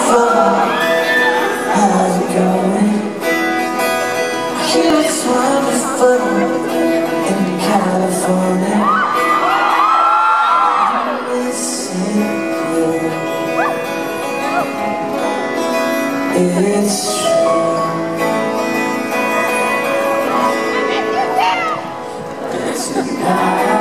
How's it going? It's wonderful in California. Missing you. It's true. It's the night.